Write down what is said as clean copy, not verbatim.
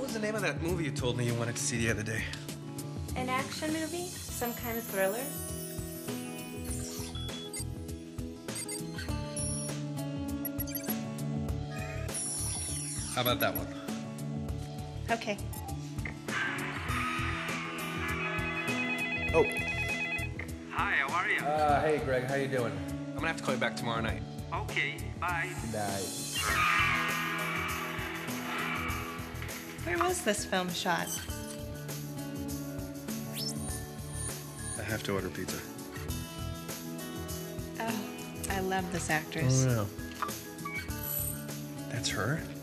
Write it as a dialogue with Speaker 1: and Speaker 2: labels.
Speaker 1: What was the name of that movie you told me you wanted to see the other day?
Speaker 2: An action movie? Some kind of thriller?
Speaker 1: How about that one?
Speaker 2: Okay.
Speaker 1: Oh.
Speaker 3: Hi, how are you?
Speaker 1: Hey, Greg, how you doing? I'm gonna have to call you back tomorrow night.
Speaker 3: Okay, bye.
Speaker 1: Good night.
Speaker 2: Where was this film shot?
Speaker 1: I have to order pizza.
Speaker 2: Oh, I love this actress.
Speaker 1: Oh, no. That's her?